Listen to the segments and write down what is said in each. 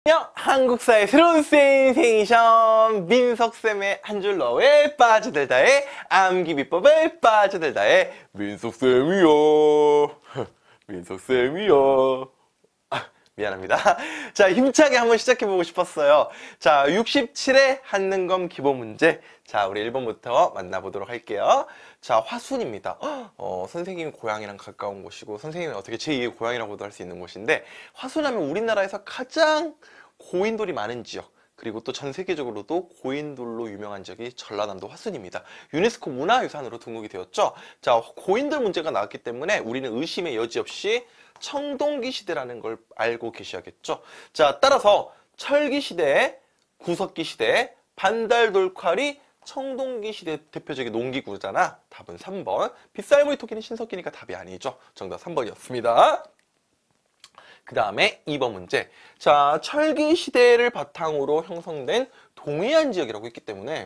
안녕! 한국사의 새로운 센세이션 민석쌤의 한 줄 너에 빠져들다의 암기 비법에 빠져들다의 민석쌤이요. 민석쌤이요. 미안합니다. 자, 힘차게 한번 시작해보고 싶었어요. 자, 67회 한능검 기본 문제. 자, 우리 1번부터 만나보도록 할게요. 자, 화순입니다. 선생님이 고향이랑 가까운 곳이고, 선생님은 어떻게 제2의 고향이라고도 할 수 있는 곳인데, 화순하면 우리나라에서 가장 고인돌이 많은 지역, 그리고 또 전 세계적으로도 고인돌로 유명한 지역이 전라남도 화순입니다. 유네스코 문화유산으로 등록이 되었죠. 자, 고인돌 문제가 나왔기 때문에 우리는 의심의 여지 없이 청동기 시대라는 걸 알고 계셔야겠죠. 자, 따라서 철기 시대, 구석기 시대, 반달돌칼이 청동기 시대 대표적인 농기구잖아. 답은 3번. 빗살무늬 토끼는 신석기니까 답이 아니죠. 정답 3번이었습니다. 그 다음에 2번 문제. 자, 철기 시대를 바탕으로 형성된 동해안 지역이라고 했기 때문에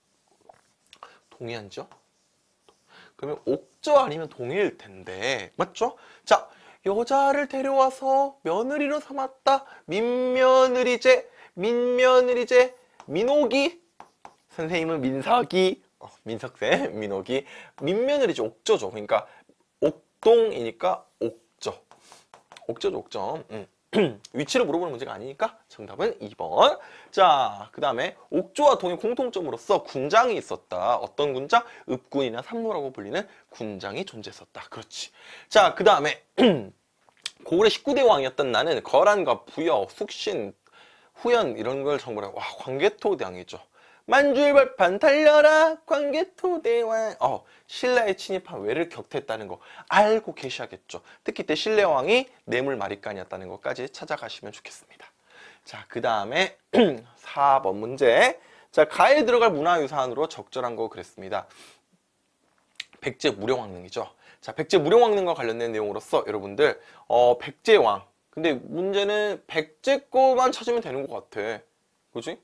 동해안 지역? 그러면 옥저 아니면 동해일 텐데 맞죠? 자, 여자를 데려와서 며느리로 삼았다. 민며느리제, 민며느리제, 민옥이. 선생님은 민석이, 민석쌤, 민옥이. 민며느리제 옥저죠. 그러니까 옥동이니까 옥저. 옥저죠, 옥점. 위치를 물어보는 문제가 아니니까 정답은 2번. 자, 그 다음에 옥조와 동의 공통점으로서 군장이 있었다. 어떤 군장? 읍군이나 삼로라고 불리는 군장이 존재했었다. 그렇지. 자, 그 다음에 고구려 19대 왕이었던 나는 거란과 부여, 숙신, 후연 이런 걸 정보라. 와, 광개토대왕이죠. 만주일발판 달려라 광개토대왕. 신라에 침입한 외를 격퇴했다는 거 알고 계셔야겠죠. 특히 때 신라왕이 뇌물마리간이었다는 것까지 찾아가시면 좋겠습니다. 자, 그 다음에 4번 문제. 자, 가에 들어갈 문화유산으로 적절한 거 그랬습니다. 백제 무령왕릉이죠. 자, 백제 무령왕릉과 관련된 내용으로서 여러분들 백제왕. 근데 문제는 백제 거만 찾으면 되는 것 같아. 그지?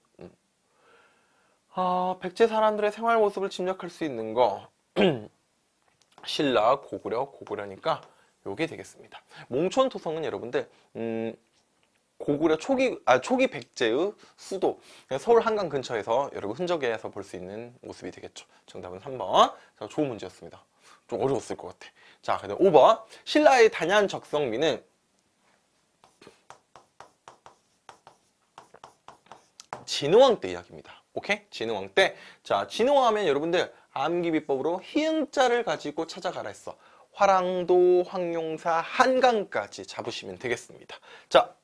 백제 사람들의 생활 모습을 짐작할 수 있는 거 신라, 고구려니까 요게 되겠습니다. 몽촌토성은 여러분들 고구려 초기 백제의 수도 서울 한강 근처에서 여러분 흔적에서 볼 수 있는 모습이 되겠죠. 정답은 3번. 자, 좋은 문제였습니다. 좀 어려웠을 것 같아. 자, 그다음 5번. 신라의 단양 적성미는 진흥왕 때 이야기입니다. 오케이? 진흥왕 때. 자, 진흥왕 하면 여러분들 암기 비법으로 희응자를 가지고 찾아가라 했어. 화랑도, 황룡사, 한강까지 잡으시면 되겠습니다. 자,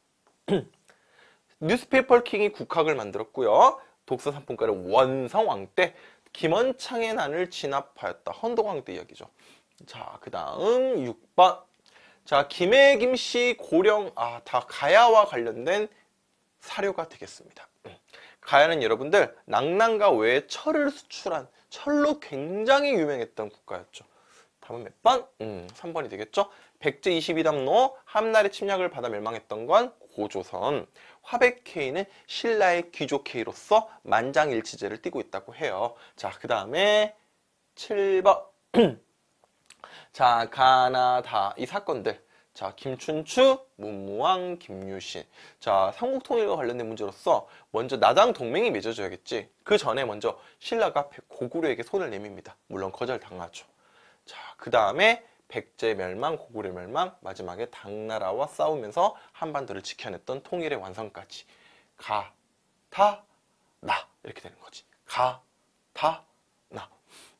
뉴스페이퍼 킹이 국학을 만들었고요. 독서 상품가는 원성왕 때 김원창의 난을 진압하였다. 헌덕왕 때 이야기죠. 자, 그 다음 6번. 자, 김해, 김씨, 고령, 다 가야와 관련된 사료가 되겠습니다. 가야는 여러분들 낙랑과 외에 철을 수출한 철로 굉장히 유명했던 국가였죠. 답은 몇 번? 3번이 되겠죠. 백제 22담로 함날의 침략을 받아 멸망했던 건 고조선. 화백케이는 신라의 귀족케이로서 만장일치제를 띠고 있다고 해요. 자, 그 다음에 7번. 자, 가나다 이 사건들. 자, 김춘추, 문무왕, 김유신. 자, 삼국통일과 관련된 문제로서 먼저 나당 동맹이 맺어져야겠지. 그 전에 먼저 신라가 고구려에게 손을 내밉니다. 물론 거절당하죠. 자, 그 다음에 백제 멸망, 고구려 멸망, 마지막에 당나라와 싸우면서 한반도를 지켜냈던 통일의 완성까지. 가, 타, 나 이렇게 되는 거지. 가, 타, 나.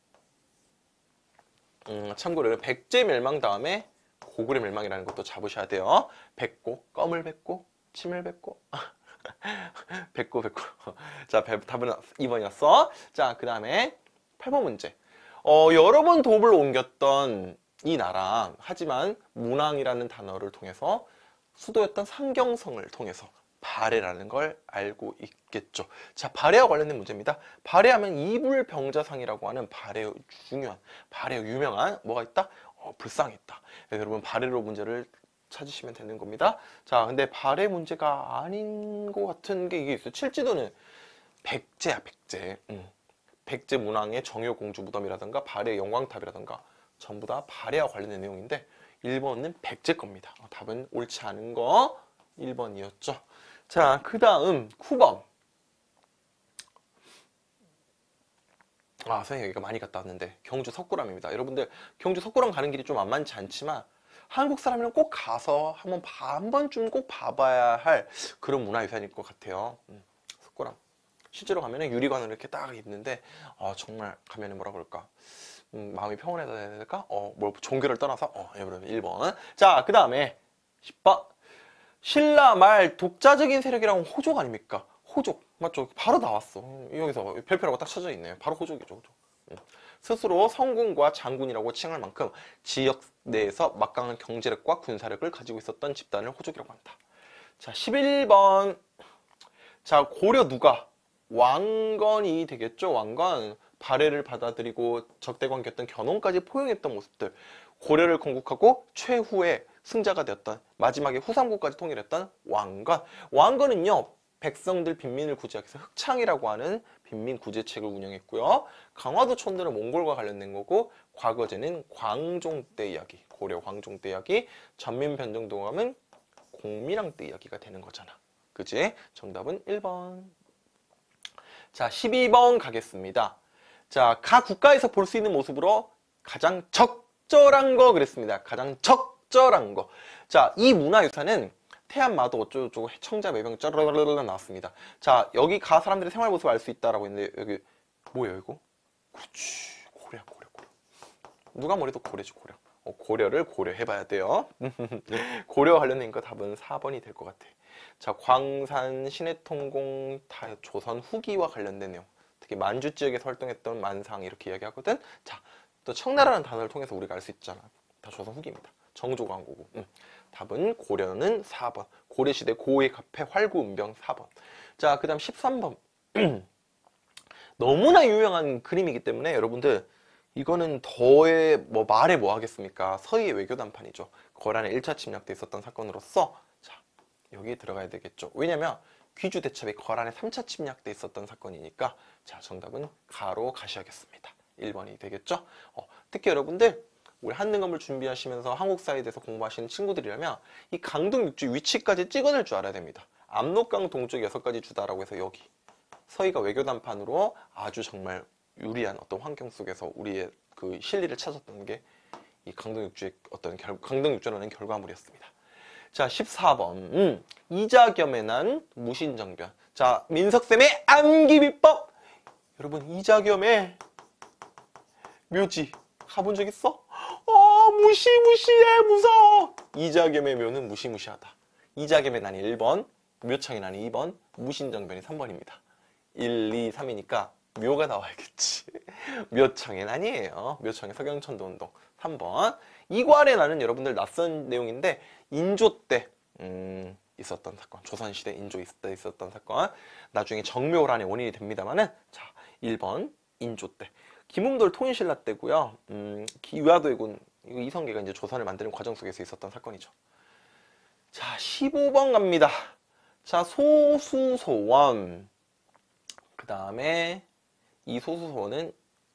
참고로 백제 멸망 다음에 고구려 멸망이라는 것도 잡으셔야 돼요. 뱉고, 껌을 뱉고, 침을 뱉고. 뱉고. 자, 답은 2번이었어. 자, 그 다음에 8번 문제. 여러 번 도읍을 옮겼던 이 나라. 하지만 문왕이라는 단어를 통해서 수도였던 상경성을 통해서 발해라는 걸 알고 있겠죠. 자, 발해와 관련된 문제입니다. 발해하면 이불병자상이라고 하는 발해의 중요한, 발해의 유명한 뭐가 있다? 불상이 있다. 여러분 발해로 문제를 찾으시면 되는 겁니다. 자, 근데 발해 문제가 아닌 것 같은 게 이게 있어요. 칠지도는 백제야, 백제. 백제 문왕의 정효공주 무덤이라든가 발해 영광탑이라든가 전부 다 발해와 관련된 내용인데 1번은 백제 겁니다. 답은 옳지 않은 거 1번이었죠. 자, 그 다음 9번. 아, 선생님 여기가 많이 갔다 왔는데 경주 석굴암입니다. 여러분들 경주 석굴암 가는 길이 좀 만만치 않지만 한국 사람이면 꼭 가서 한 번쯤 꼭 봐봐야 할 그런 문화유산일 것 같아요. 석굴암. 실제로 가면은 유리관으로 이렇게 딱 있는데 정말 가면은 뭐라 그럴까? 마음이 평온해야 될까? 뭐 종교를 떠나서 여러분 1번. 자, 그 다음에 10번. 신라 말 독자적인 세력이라고 호족 아닙니까? 호족. 맞죠? 바로 나왔어. 여기서 별표라고 딱 쳐져 있네요. 바로 호족이죠. 호족. 스스로 성군과 장군이라고 칭할 만큼 지역 내에서 막강한 경제력과 군사력을 가지고 있었던 집단을 호족이라고 한다. 자, 11번. 자, 고려 누가? 왕건이 되겠죠. 왕건. 발해를 받아들이고 적대관 겼던 견훤까지 포용했던 모습들. 고려를 건국하고 최후의 승자가 되었던, 마지막에 후삼국까지 통일했던 왕건. 왕건은요, 백성들 빈민을 구제하기 위해서 흑창이라고 하는 빈민 구제책을 운영했고요. 강화도 촌들은 몽골과 관련된 거고, 과거제는 광종 때 이야기, 고려 광종 때 이야기, 전민변정동함은 공민왕 때 이야기가 되는 거잖아. 그지? 정답은 1번. 자, 12번 가겠습니다. 자, 각 국가에서 볼 수 있는 모습으로 가장 적절한 거 그랬습니다. 가장 적절한 거. 자, 이 문화유산은 태안마도 어쩌고저쩌고 청자 매병 쩌르르르 나왔습니다. 자, 여기 가 사람들의 생활 모습을 알 수 있다라고 했는데 여기 뭐예요 이거? 그렇지, 고려. 누가 뭐래도 고려지, 고려. 고려를 고려해봐야 돼요. 고려 관련된 거 답은 4번이 될 것 같아. 자, 광산, 신해통공, 조선 후기와 관련된 내용. 특히 만주 지역에서 활동했던 만상 이렇게 이야기하거든. 자, 또 청나라라는 단어를 통해서 우리가 알 수 있잖아. 다 조선 후기입니다. 정조광고고. 답은 고려는 4번. 고려시대 고의 가패 활구은병 4번. 자, 그 다음 13번. 너무나 유명한 그림이기 때문에 여러분들 이거는 더의 뭐 말해 뭐 하겠습니까? 서희의 외교단판이죠. 거란의 1차 침략 때 있었던 사건으로서 자, 여기 들어가야 되겠죠. 왜냐면 귀주 대첩이 거란의 3차 침략 때 있었던 사건이니까 자, 정답은 가로 가셔야겠습니다. 1번이 되겠죠. 특히 여러분들 우리 한능검을 준비하시면서 한국사에 대해서 공부하시는 친구들이라면 이 강동 육지 위치까지 찍어낼 줄 알아야 됩니다. 압록강 동쪽 6가지 주다라고 해서 여기 서희가 외교단판으로 아주 정말 유리한 어떤 환경 속에서 우리의 그 실리를 찾았던 게 이 강동육주의 어떤 강동육주라는 결과물이었습니다. 자, 14번. 이자겸에 난 무신정변. 자, 민석쌤의 암기비법. 여러분, 이자겸의 묘지 가본 적 있어? 무시무시해, 무서워. 이자겸의 묘는 무시무시하다. 이자겸의 난이 1번, 묘창의 난이 2번, 무신정변이 3번입니다. 1, 2, 3이니까 묘가 나와야겠지. 묘청의 난이에요. 묘청의 서경천도 운동 3번. 이괄의 난은 여러분들 낯선 내용인데 인조 때 있었던 사건. 조선시대 인조 때 있었던 사건. 나중에 정묘란의 원인이 됩니다만은 자, 1번 인조 때. 김웅돌 통일신라 때고요. 기와도해군 이성계가 이제 조선을 만드는 과정 속에서 있었던 사건이죠. 자, 15번 갑니다. 자, 소수소원. 그 다음에 이 소수소원은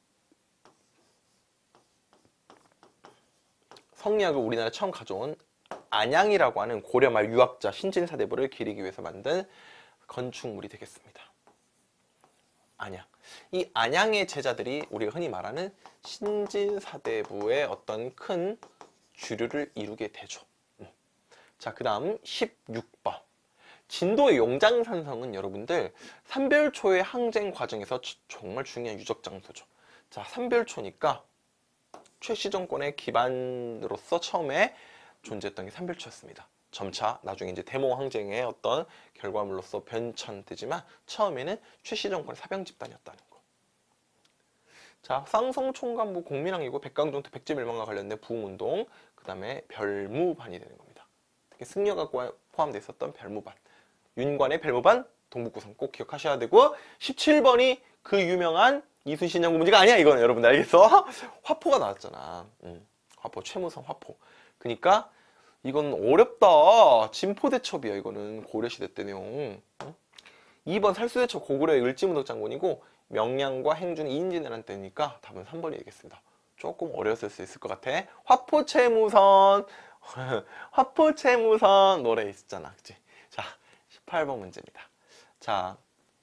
성리학을 우리나라에 처음 가져온 안양이라고 하는 고려말 유학자 신진사대부를 기리기 위해서 만든 건축물이 되겠습니다. 안양. 이 안양의 제자들이 우리가 흔히 말하는 신진사대부의 어떤 큰 주류를 이루게 되죠. 자, 그 다음 16번. 진도의 용장산성은 여러분들 삼별초의 항쟁 과정에서 정말 중요한 유적 장소죠. 자, 삼별초니까 최씨 정권의 기반으로서 처음에 존재했던 게 삼별초였습니다. 점차 나중에 이제 대몽 항쟁의 어떤 결과물로서 변천되지만 처음에는 최씨 정권의 사병 집단이었다는 거. 자, 쌍성총관부 공민왕이고 백강종태 백제멸망과 관련된 부흥운동, 그 다음에 별무반이 되는 겁니다. 특히 승려가 포함되어 있었던 별무반. 윤관의 별무반, 동북구성 꼭 기억하셔야 되고 17번이 그 유명한 이순신장 문제가 아니야 이거는 여러분들 알겠어? 화포가 나왔잖아. 화포, 최무성 화포. 그러니까 이건 어렵다. 진포대첩이야 이거는 고려시대 때 내용. 2번 살수대첩 고구려의 을지문덕 장군이고 명량과 행준이 인진이라는 때니까 답은 3번이 되겠습니다. 조금 어려웠을 수 있을 것 같아. 화포채무선 화포채무선 노래 있었잖아. 그치? 자, 8번 문제입니다. 자,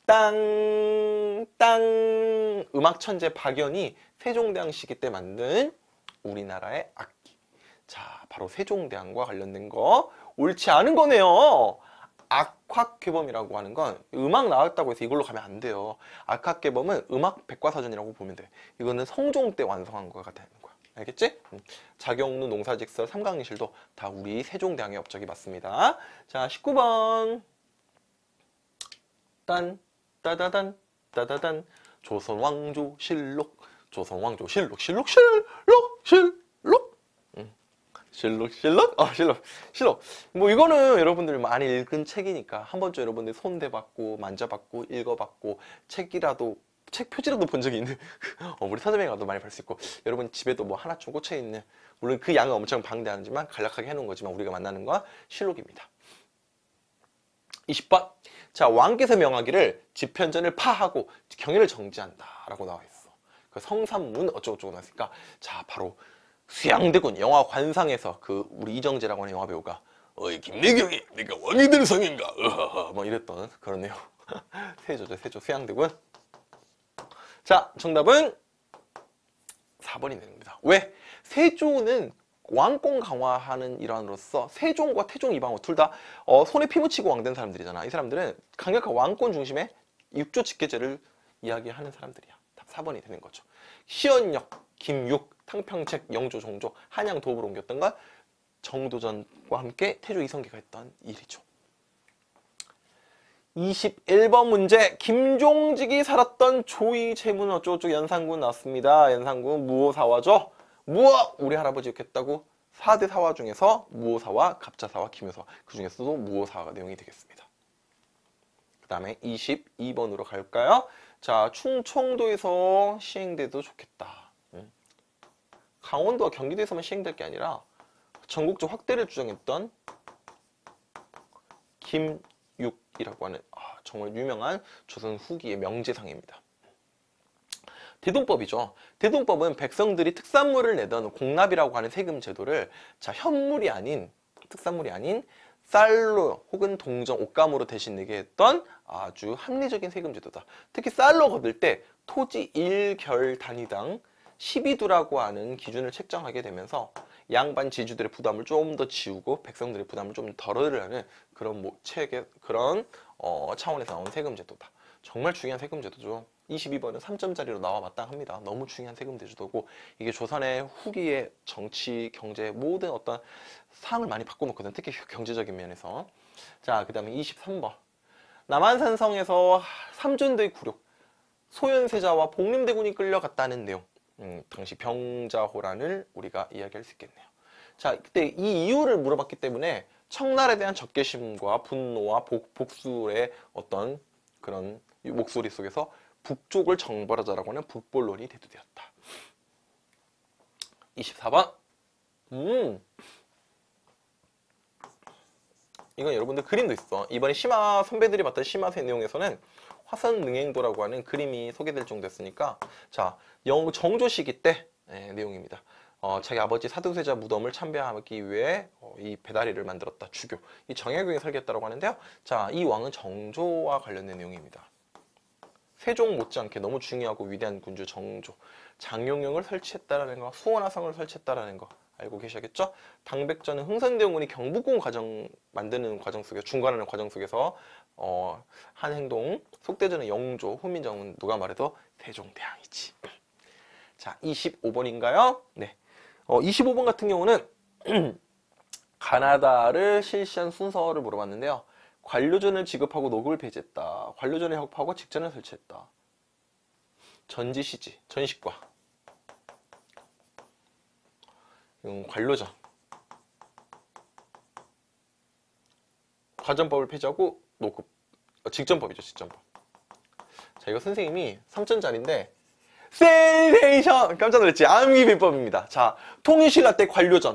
땅 음악 천재 박연이 세종대왕 시기 때 만든 우리나라의 악기. 자, 바로 세종대왕과 관련된 거. 옳지 않은 거네요. 악학괴범이라고 하는 건 음악 나왔다고 해서 이걸로 가면 안 돼요. 악학괴범은 음악 백과사전이라고 보면 돼. 이거는 성종 때 완성한 거가 되는 거야. 알겠지? 자경루 농사직설 삼강리실도 다 우리 세종대왕의 업적이 맞습니다. 자, 19번. 따다단 따다단 조선왕조 실록 조선왕조 실록 실록 뭐 이거는 여러분들 많이 읽은 책이니까 한 번쯤 여러분들 손대봤고 만져봤고 읽어봤고 책 표지라도 본 적이 있는 우리 서점에 가도 많이 볼 수 있고 여러분 집에도 뭐 하나쯤 꽂혀 있는 물론 그 양은 엄청 방대하지만 간략하게 해놓은 거지만 우리가 만나는 건 실록입니다. 20번. 자, 왕께서 명하기를 집현전을 파하고 경의를 정지한다 라고 나와 있어. 그 성삼문 어쩌고저쩌고 나왔으니까 자, 바로 수양대군 영화 관상에서 그 우리 이정재라고 하는 영화 배우가 어이 김내경이 내가 왕이 될 성인가 뭐 이랬던 그런 내용. 세조죠, 세조 수양대군. 자, 정답은 4번이 되는겁니다. 왜? 세조는 왕권 강화하는 일환으로서 세종과 태종 이방원 둘 다 손에 피 묻히고 왕된 사람들이잖아. 이 사람들은 강력한 왕권 중심의 육조 직계제를 이야기하는 사람들이야. 답 4번이 되는 거죠. 시언역, 김육, 탕평책, 영조, 정조, 한양, 도읍으로 옮겼던 건 정도전과 함께 태조 이성계가 했던 일이죠. 21번 문제. 김종직이 살았던 조이 제문 어쩌고저쩌고 연산군 나왔습니다. 연산군 무오사화죠. 무오 우리 할아버지 욕했다고 4대 사화 중에서 무오사화, 갑자사화, 김효사화 그 중에서도 무오사화가 내용이 되겠습니다. 그 다음에 22번으로 갈까요? 자, 충청도에서 시행돼도 좋겠다. 강원도와 경기도에서만 시행될 게 아니라 전국적 확대를 주장했던 김육이라고 하는 정말 유명한 조선 후기의 명제상입니다. 대동법이죠. 대동법은 백성들이 특산물을 내던 공납이라고 하는 세금 제도를 자, 현물이 아닌 특산물이 아닌 쌀로 혹은 동정, 옷감으로 대신 내게 했던 아주 합리적인 세금 제도다. 특히 쌀로 거둘 때 토지 1결 단위당 12두라고 하는 기준을 책정하게 되면서 양반 지주들의 부담을 좀 더 지우고 백성들의 부담을 좀 덜으려는 그런 그런 차원에서 나온 세금 제도다. 정말 중요한 세금 제도죠. 22번은 3점짜리로 나와 마땅합니다. 너무 중요한 세금 제도고 이게 조선의 후기의 정치, 경제 모든 어떤 상을 많이 바꿔놓거든. 특히 경제적인 면에서. 자, 그 다음에 23번. 남한산성에서 삼존대의 굴욕 소현세자와 복림대군이 끌려갔다는 내용. 당시 병자호란을 우리가 이야기할 수 있겠네요. 자, 그때 이 이유를 물어봤기 때문에 청나라에 대한 적개심과 분노와 복수의 어떤 그런 목소리 속에서 북쪽을 정벌하자라고 하는 북벌론이 대두되었다. 24번. 이건 여러분들 그림도 있어. 이번에 심화 선배들이 봤던 심화세 내용에서는 화선능행도라고 하는 그림이 소개될 정도였으니까 자, 정조 시기 때 내용입니다. 자기 아버지 사두세자 무덤을 참배하기 위해 이 배다리를 만들었다. 주교. 이 정약용이 설계했다고 하는데요. 자, 이 왕은 정조와 관련된 내용입니다. 세종 못지않게 너무 중요하고 위대한 군주 정조. 장용영을 설치했다라는 거, 수원화성을 설치했다라는 거 알고 계셔야겠죠? 당백전은 흥선대원군이 경복궁 만드는 과정 속에 중간하는 과정 속에서 한 행동. 속대전은 영조, 훈민정음은 누가 말해도 세종대왕이지. 자, 25번인가요? 네. 25번 같은 경우는 가나다를 실시한 순서를 물어봤는데요. 관료전을 지급하고 노급을 폐지했다. 관료전을 협파하고 직전을 설치했다. 전지시지, 전식과. 관료전. 과전법을 폐지하고 노급. 직전법이죠, 직전법. 자, 이거 선생님이 3점짜리인데 센세이션! 깜짝 놀랐지? 암기비법입니다. 자, 통일신라 때 관료전.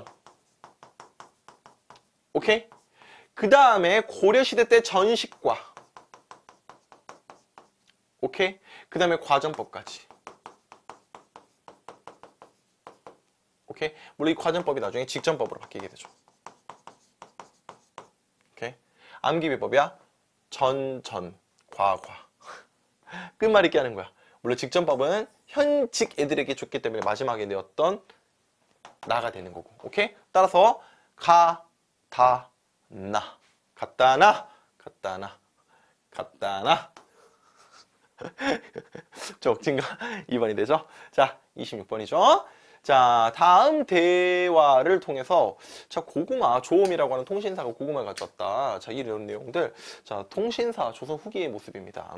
오케이? 그 다음에 고려시대 때 전식과. 오케이? 그 다음에 과전법까지. 오케이? 물론 이 과전법이 나중에 직전법으로 바뀌게 되죠. 오케이? 암기비법이야. 과. 끝말잇기 하는 거야. 물론 직전법은 현직 애들에게 줬기 때문에 마지막에 내었던 나가 되는 거고. 오케이? 따라서 가, 다, 나. 갔다 나, 갔다 나, 갔다 나. 저 억진가? 2번이 되죠? 자, 26번이죠? 자, 다음 대화를 통해서, 자, 고구마, 조음이라고 하는 통신사가 고구마를 가져왔다. 자, 이런 내용들. 자, 통신사, 조선 후기의 모습입니다.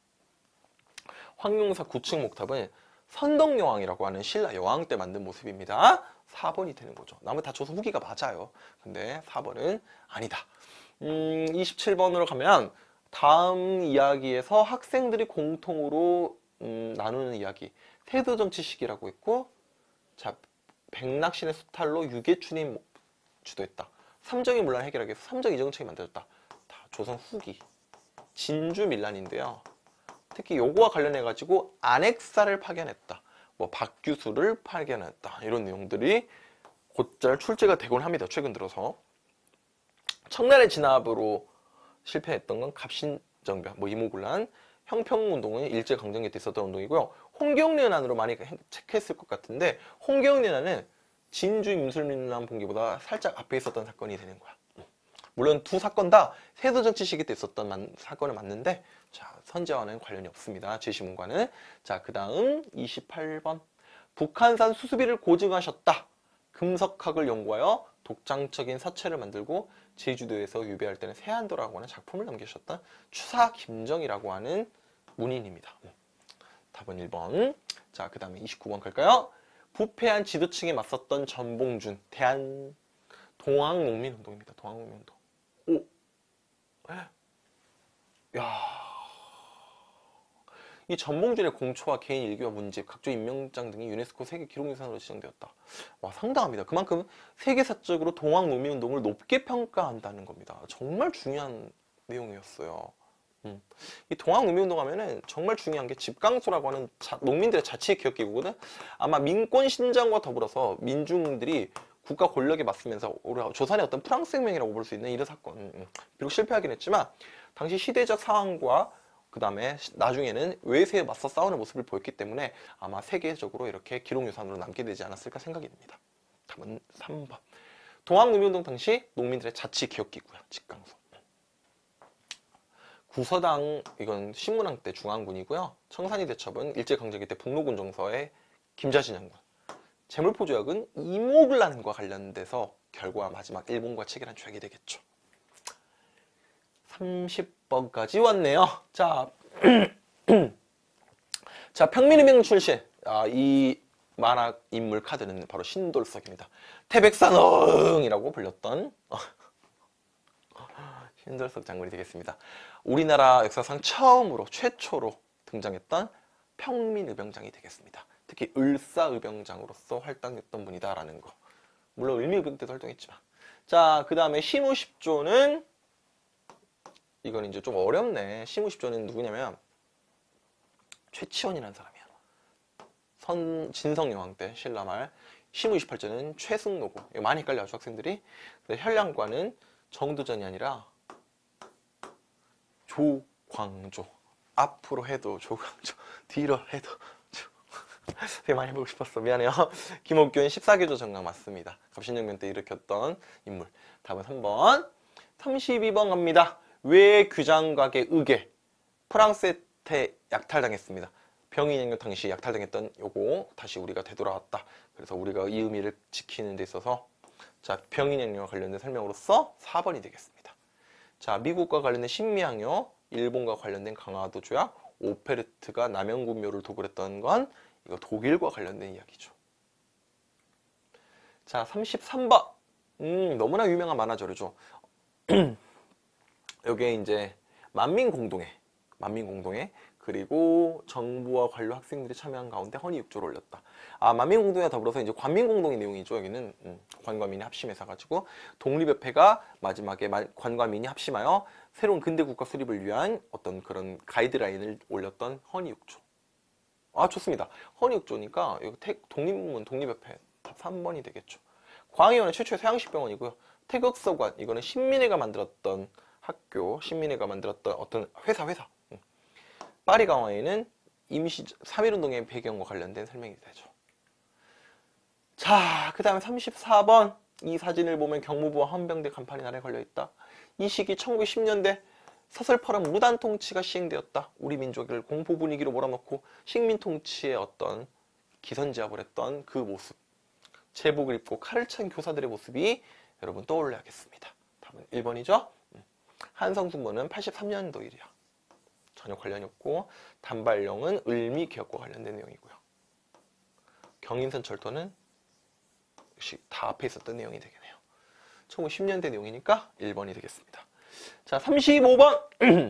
황룡사 9층 목탑은 선덕여왕이라고 하는 신라 여왕 때 만든 모습입니다. 4번이 되는 거죠. 나머지 다 조선 후기가 맞아요. 근데 4번은 아니다. 27번으로 가면 다음 이야기에서 학생들이 공통으로 나누는 이야기 태도정치식이라고 했고, 자, 백낙신의 수탈로 유계춘이 주도했다. 삼정의 문란 해결하기 위해서 삼정 이정책이 만들어졌다. 다 조선 후기 진주밀란인데요. 특히 요거와 관련해 가지고 안핵사를 파견했다, 뭐 박규수를 파견했다, 이런 내용들이 곧잘 출제가 되곤 합니다. 최근 들어서 청나라의 진압으로 실패했던 건 갑신정변, 뭐 이모군란, 형평운동은 일제강점기 때 있었던 운동이고요. 홍경련안으로 많이 체크했을 것 같은데, 홍경련안은 진주 임술민란 봉기보다 살짝 앞에 있었던 사건이 되는 거야. 물론 두 사건 다 세도정치 시기 때 있었던 사건은 맞는데, 자, 선제와는 관련이 없습니다. 제시문과는. 자, 그 다음 28번. 북한산 수수비를 고증하셨다. 금석학을 연구하여 독창적인 사체를 만들고 제주도에서 유배할 때는 세안도라고 하는 작품을 남기셨던 추사 김정이라고 하는 문인입니다. 답은 1번. 자, 그 다음에 29번 갈까요? 부패한 지도층에 맞섰던 전봉준, 동학농민운동입니다. 동학농민운동. 오! 야, 이 전봉준의 공초와 개인 일기와 문집, 각종 인명장 등이 유네스코 세계 기록유산으로 지정되었다. 와, 상당합니다. 그만큼 세계사적으로 동학농민운동을 높게 평가한다는 겁니다. 정말 중요한 내용이었어요. 이 동학농민운동 하면은 정말 중요한 게 집강소라고 하는 농민들의 자치의 기업기구거든. 아마 민권 신장과 더불어서 민중들이 국가 권력에 맞서면서 조선의 어떤 프랑스 혁명이라고 볼 수 있는 이런 사건, 비록 실패하긴 했지만 당시 시대적 상황과 그 다음에 나중에는 외세에 맞서 싸우는 모습을 보였기 때문에 아마 세계적으로 이렇게 기록유산으로 남게 되지 않았을까 생각이 듭니다. 답은 3번. 동학농민운동 당시 농민들의 자치 기업기구야, 집강소. 구서당, 이건 신문왕 때 중앙군이고요. 청산리 대첩은 일제강점기 때 북로군 정서의 김자진 장군. 재물포조약은 이모군란과 관련돼서 결과 마지막 일본과 체결한 조약이 되겠죠. 30번까지 왔네요. 자, 자, 평민의명 출신. 이 만화 인물 카드는 바로 신돌석입니다. 태백산흥이라고 불렸던 신돌석 장군이 되겠습니다. 우리나라 역사상 처음으로 최초로 등장했던 평민의병장이 되겠습니다. 특히 을사의병장으로서 활동했던 분이다라는 거. 물론 을미의병 때도 활동했지만. 자, 그 다음에 시무십조는, 이건 이제 좀 어렵네. 시무십조는 누구냐면 최치원이라는 사람이야. 진성여왕 때 신라말. 시무28조는 최승노고. 이거 많이 헷갈려요, 학생들이. 근데 현량과는 정두전이 아니라 조광조. 앞으로 해도 조광조, 뒤로 해도 되게 많이 해보고 싶었어. 미안해요. 김옥균 14개조 정강 맞습니다. 갑신정변 때 일으켰던 인물. 답은 3번. 32번 갑니다. 왜 규장각의 의계 프랑스한테 약탈당했습니다. 병인행렬 당시 약탈당했던 요거 다시 우리가 되돌아왔다. 그래서 우리가 이 의미를 지키는 데 있어서, 자, 병인행렬과 관련된 설명으로서 4번이 되겠습니다. 자, 미국과 관련된 신미항요, 일본과 관련된 강화도 조약, 오페르트가 남영군묘를 도굴했던 건 이거 독일과 관련된 이야기죠. 자, 33번. 너무나 유명한 만화절이죠. 여기에 이제 만민공동회, 그리고 정부와 관료 학생들이 참여한 가운데 헌의육조를 올렸다. 만민공동회와 더불어서 이제 관민공동의 내용이죠. 여기는 관과민이 합심해서 가지고 독립협회가 마지막에 관과민이 합심하여 새로운 근대 국가 수립을 위한 어떤 그런 가이드라인을 올렸던 헌의육조. 좋습니다. 헌의육조니까 여기 독립문 독립협회 답 3번이 되겠죠. 광해원은 최초의 서양식 병원이고요. 태극서관, 이거는 신민회가 만들었던 학교, 신민회가 만들었던 어떤 회사. 파리 강화에는 임시 3.1운동의 배경과 관련된 설명이 되죠. 자, 그 다음에 34번. 이 사진을 보면 경무부와 헌병대 간판이 나라에 걸려있다. 이 시기 1910년대 서슬퍼런 무단 통치가 시행되었다. 우리 민족을 공포 분위기로 몰아넣고 식민 통치의 어떤 기선제압을 했던 그 모습. 제복을 입고 칼을 찬 교사들의 모습이 여러분 떠올려야겠습니다. 답은 1번이죠. 한성숙모는 83년도 일이야. 전혀 관련이 없고 단발령은 을미 개혁과 관련된 내용이고요. 경인선 철도는 역시 다 앞에 있었던 내용이 되겠네요. 1910년대 내용이니까 1번이 되겠습니다. 자, 35번.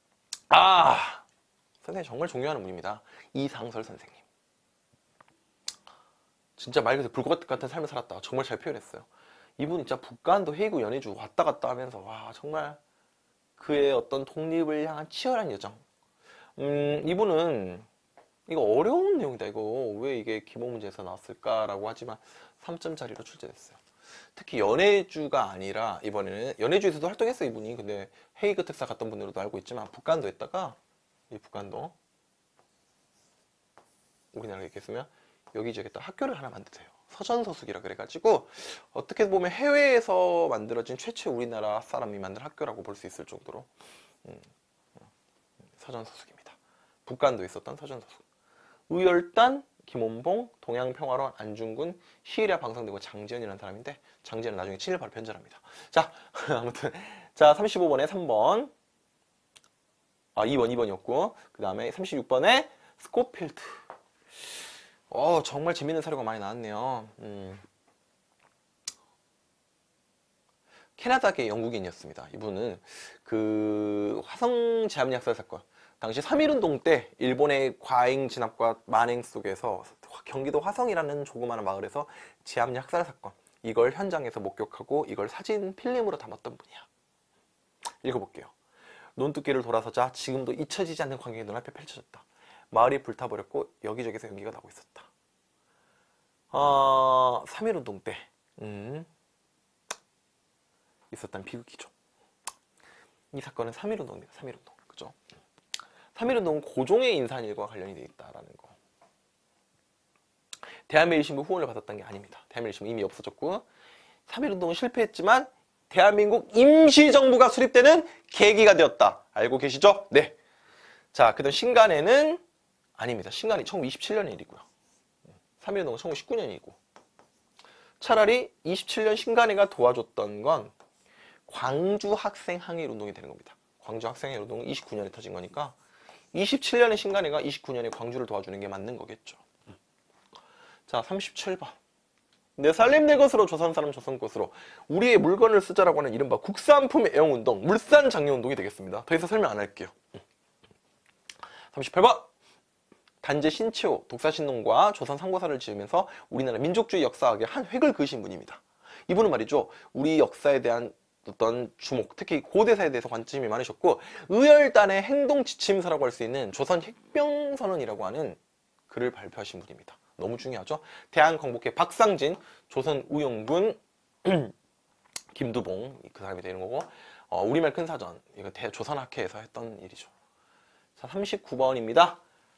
선생님 정말 존경하는 분입니다. 이상설 선생님. 진짜 말 그대로 불꽃 같은 삶을 살았다. 정말 잘 표현했어요. 이분 진짜 북한도 해이구 연해주 왔다 갔다 하면서 와 정말 그의 어떤 독립을 향한 치열한 여정. 이분은 이거 어려운 내용이다. 이거 왜 이게 기본 문제에서 나왔을까라고 하지만 3점짜리로 출제됐어요. 특히 연해주가 아니라 이번에는 연해주에서도 활동했어요 이분이. 근데 헤이그 특사 갔던 분으로도 알고 있지만 북한도 했다가 이 북한도 우리나라에 있겠으면 여기저기다 학교를 하나 만드세요. 서전서숙이라 그래가지고 어떻게 보면 해외에서 만들어진 최초의 우리나라 사람이 만든 학교라고 볼 수 있을 정도로 서전서숙입니다. 북한도 있었던 서전서숙. 의열단 김원봉, 동양평화론 안중근, 시일야 방성되고 장지연이라는 사람인데 장지연은 나중에 친일파를 변절합니다. 자, 아무튼 자 35번에 3번 2번이었고 그 다음에 36번에 스코필드. 정말 재밌는 사료가 많이 나왔네요. 캐나다계 영국인이었습니다. 이분은 그 화성 제압약살 사건, 당시 3.1운동 때 일본의 과잉 진압과 만행 속에서 경기도 화성이라는 조그마한 마을에서 제압약살 사건, 이걸 현장에서 목격하고 이걸 사진 필름으로 담았던 분이야. 읽어볼게요. 논두께를 돌아서자 지금도 잊혀지지 않는 광경이 눈앞에 펼쳐졌다. 마을이 불타버렸고 여기저기서 연기가 나고 있었다. 3.1운동 때 있었던 비극이죠. 이 사건은 3.1운동입니다. 3.1운동. 그죠? 3.1운동은 고종의 인산일과 관련이 되어 있다라는 거. 대한매일신부 후원을 받았던 게 아닙니다. 대한매일신부 이미 없어졌고 3.1운동은 실패했지만 대한민국 임시정부가 수립되는 계기가 되었다. 알고 계시죠? 네. 자, 그 다음 신간에는 아닙니다. 신간이 1927년의 일이고요. 3.1운동은 1919년이고 차라리 27년 신간회가 도와줬던 건 광주 학생 항일 운동이 되는 겁니다. 광주 학생 항일 운동은 29년에 터진 거니까 27년의 신간회가 29년에 광주를 도와주는 게 맞는 거겠죠. 자, 37번. 내 살림 내 것으로 조선 사람 조선 것으로 우리의 물건을 쓰자라고 하는 이른바 국산품 애용운동, 물산 장려운동이 되겠습니다. 더 이상 설명 안 할게요. 38번. 단재 신치호 독사신농과 조선 상고사를 지으면서 우리나라 민족주의 역사학에 한 획을 그으신 분입니다. 이분은 말이죠, 우리 역사에 대한 어떤 주목, 특히 고대사에 대해서 관심이 많으셨고 의열단의 행동 지침서라고 할 수 있는 조선 혁명선언이라고 하는 글을 발표하신 분입니다. 너무 중요하죠. 대한광복회 박상진, 조선 우용군 김두봉, 그 사람이 되는 거고 우리말 큰 사전, 이거 대조선학회에서 했던 일이죠. 자, 39번입니다.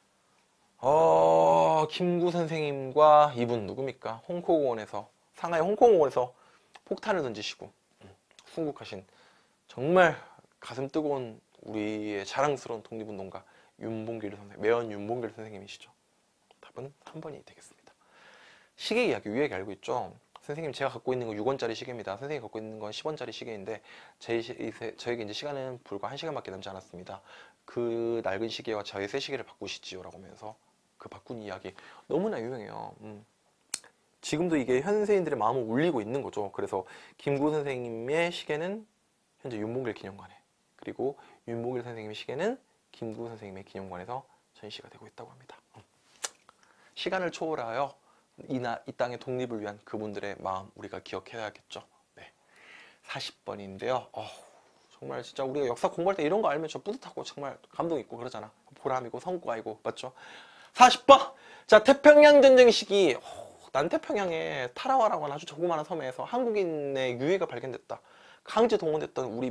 김구 선생님과 이분 누굽니까? 홍콩공원에서, 상하이 홍콩공원에서 폭탄을 던지시고 순국하신 정말 가슴 뜨거운 우리의 자랑스러운 독립운동가 윤봉길 선생님, 매연 윤봉길 선생님이시죠. 답은 한 번이 되겠습니다. 시계 이야기 위에 알고 있죠? 선생님, 제가 갖고 있는 거 6원짜리 시계입니다. 선생님이 갖고 있는 건 10원짜리 시계인데 저에게 이제 시간은 불과 1시간밖에 남지 않았습니다. 그 낡은 시계와 저의 새 시계를 바꾸시지요 라고 하면서 그 바꾼 이야기 너무나 유명해요. 지금도 이게 현세인들의 마음을 울리고 있는 거죠. 그래서 김구 선생님의 시계는 현재 윤봉길 기념관에, 그리고 윤봉길 선생님의 시계는 김구 선생님의 기념관에서 전시가 되고 있다고 합니다. 시간을 초월하여 이 땅의 독립을 위한 그분들의 마음 우리가 기억해야겠죠. 네. 40번인데요. 정말 진짜 우리가 역사 공부할 때 이런 거 알면 저 뿌듯하고 정말 감동 있고 그러잖아. 보람이고 성과이고, 맞죠? 40번! 자, 태평양 전쟁 시기 남태평양에 타라와라고 하는 아주 조그마한 섬에서 한국인의 유해가 발견됐다. 강제 동원됐던 우리 민족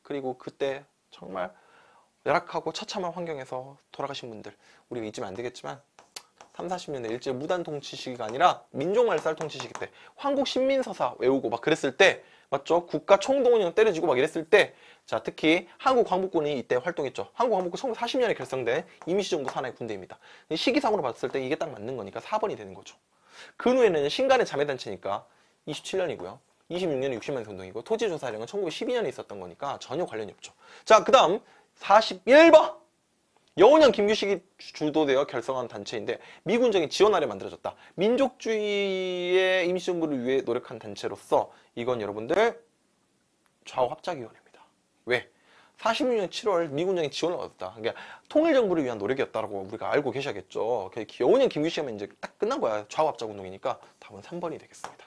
그리고 그때 정말 열악하고 처참한 환경에서 돌아가신 분들 우리가 잊으면 안 되겠지만 3, 40년대 일제 무단 통치 시기가 아니라 민족 말살 통치 시기 때 한국 신민서사 외우고 막 그랬을 때 맞죠? 국가 총동원령 때려지고 막 이랬을 때 자 특히 한국 광복군이 이때 활동했죠. 한국 광복군 1940년에 결성된 임시정부 산하의 군대입니다. 시기상으로 봤을 때 이게 딱 맞는 거니까 4번이 되는 거죠. 그 후에는 신간의 자매단체니까 27년이고요. 26년에 60만 운동이고 토지조사령은 1912년에 있었던 거니까 전혀 관련이 없죠. 자, 그 다음 41번 여운형 김규식이 주도되어 결성한 단체인데 미군적인 지원 아래 만들어졌다. 민족주의의 임시정부를 위해 노력한 단체로서 이건 여러분들 좌우합작위원회입니다. 왜? 46년 7월 미군적인 지원을 얻었다. 그러니까 통일정부를 위한 노력이었다고 우리가 알고 계셔야겠죠. 여운형 김규식 하면 이제 딱 끝난 거야. 좌우합작 운동이니까 답은 3번이 되겠습니다.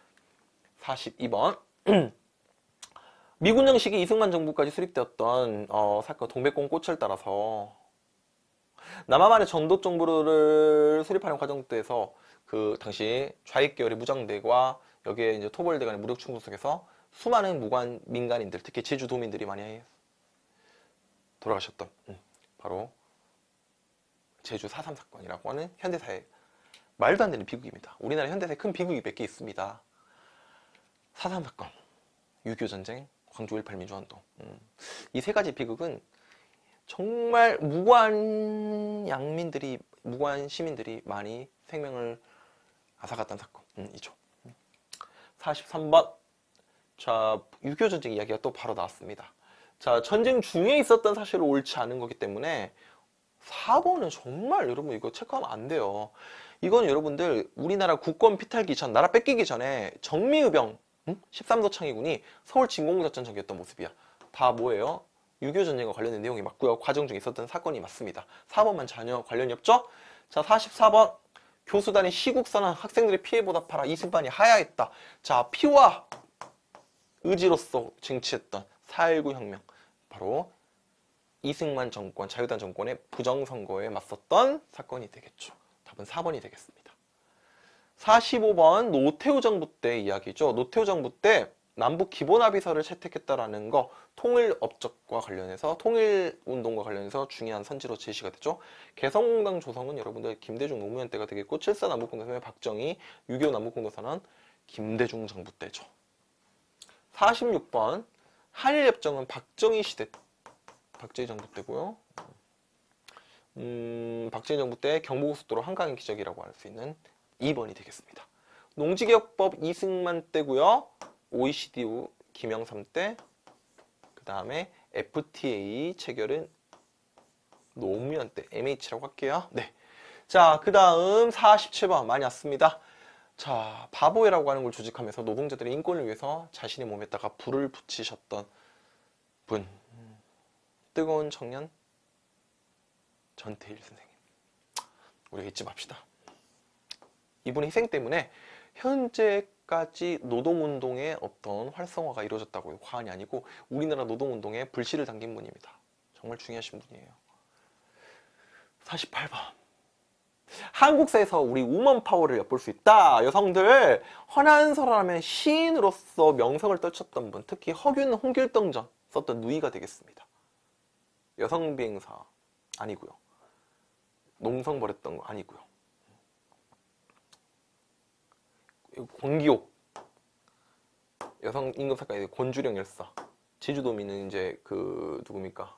42번 미군정 시기 이승만 정부까지 수립되었던 사건 동백공 꽃을 따라서 남한만의 전독 정부를 수립하는 과정에서 그 당시 좌익 계열의 무장대와 여기에 이제 토벌대 간의 무력 충돌 속에서 수많은 무관 민간인들, 특히 제주도민들이 많이 돌아가셨던 바로 제주 4.3 사건이라고 하는 현대사의 말도 안 되는 비극입니다. 우리나라 현대사에 큰 비극이 몇 개 있습니다. 4.3 사건, 6.25 전쟁, 광주 5.18 민주화운동. 이 세 가지 비극은 정말 무관 양민들이, 무관 시민들이 많이 생명을 앗아갔던 사건이죠. 43번. 자, 6.25 전쟁 이야기가 또 바로 나왔습니다. 자, 전쟁 중에 있었던 사실은 옳지 않은 거기 때문에 4번은 정말 여러분 이거 체크하면 안 돼요. 이건 여러분들 우리나라 국권 피탈기 전, 나라 뺏기기 전에 정미의병 13도 창의군이 서울 진공작전 적이었던 모습이야. 다 뭐예요? 6.25 전쟁과 관련된 내용이 맞고요. 과정 중에 있었던 사건이 맞습니다. 4번만 전혀 관련이 없죠? 자, 44번. 교수단이 시국선언 학생들의 피해 보답하라. 이승만이 하야했다. 자, 피와 의지로서 쟁취했던 4.19 혁명. 바로 이승만 정권, 자유당 정권의 부정선거에 맞섰던 사건이 되겠죠. 답은 4번이 되겠습니다. 45번 노태우 정부 때 이야기죠. 노태우 정부 때 남북 기본합의서를 채택했다라는 거 통일업적과 관련해서 통일운동과 관련해서 중요한 선지로 제시가 되죠. 개성공단 조성은 여러분들 김대중 노무현 때가 되겠고 7.4 남북공동선언 박정희, 6.25 남북공동선언 김대중 정부 때죠. 46번 한일협정은 박정희 시대 박정희 정부 때고요. 박정희 정부 때 경부고속도로 한강의 기적이라고 할 수 있는 2번이 되겠습니다. 농지개혁법 이승만 때고요. OECD 김영삼 때, 그 다음에 FTA 체결은 노무현 때, MH라고 할게요. 네. 자, 그 다음 47번 많이 왔습니다. 자, 바보회라고 하는 걸 조직하면서 노동자들의 인권을 위해서 자신의 몸에다가 불을 붙이셨던 분. 뜨거운 청년 전태일 선생님. 우리가 잊지 맙시다. 이분의 희생 때문에 현재까지 노동운동의 어떤 활성화가 이루어졌다고요. 과언이 아니고 우리나라 노동운동에 불씨를 당긴 분입니다. 정말 중요하신 분이에요. 48번. 한국사에서 우리 우먼 파워를 엿볼 수 있다. 여성들 헌안설하면 시인으로서 명성을 떨쳤던 분, 특히 허균 홍길동전 썼던 누이가 되겠습니다. 여성 비행사 아니고요. 농성 벌였던 거 아니고요. 권기옥 여성 임금사건의 권주령 열사. 제주도민은 이제 그 누굽니까?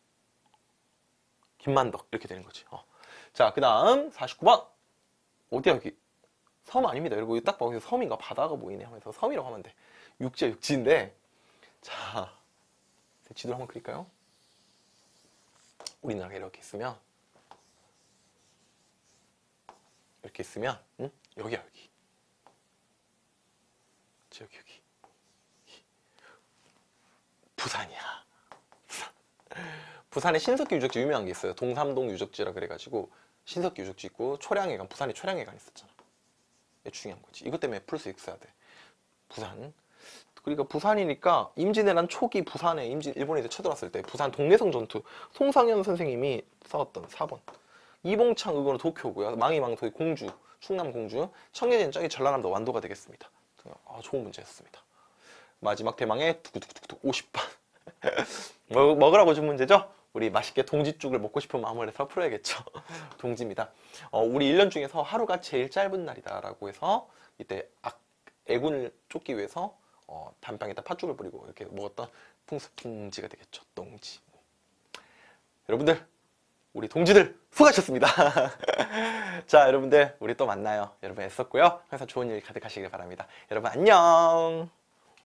김만덕 이렇게 되는 거지. 자, 그 다음 49번. 어디야 여기? 섬 아닙니다. 여러분 딱 보고 섬인가 바다가 보이네 하면서 섬이라고 하면 돼. 육지야 육지인데. 자, 지도를 한번 그릴까요? 우리나라가 이렇게 있으면 응? 여기야 여기. 여기 부산이야. 부산에 신석기 유적지 유명한 게 있어요. 동삼동 유적지라 그래가지고 신석기 유적지 있고 초량회관, 부산에 초량회관 있었잖아. 이게 중요한 거지. 이것 때문에 풀 수 있어야 돼. 부산. 그러니까 부산이니까 임진왜란 초기 부산에 일본에 이제 쳐들어왔을 때 부산 동래성 전투 송상현 선생님이 싸웠던 4번. 이봉창 의거는 도쿄고요. 망이망토의 공주, 충남 공주. 청계진 저기 전라남도 완도가 되겠습니다. 좋은 문제였습니다. 마지막 대망의 두구두구두구 50번. 먹으라고 준 문제죠? 우리 맛있게 동지죽을 먹고 싶은 마음을 해서 풀어야겠죠. 동지입니다. 우리 1년 중에서 하루가 제일 짧은 날이다라고 해서 이때 애군을 쫓기 위해서 단방에다 팥죽을 뿌리고 이렇게 먹었던 풍습동지가 되겠죠. 동지. 여러분들, 우리 동지들 수고하셨습니다. 자, 여러분들 우리 또 만나요. 여러분 애썼고요. 항상 좋은 일 가득하시길 바랍니다. 여러분 안녕.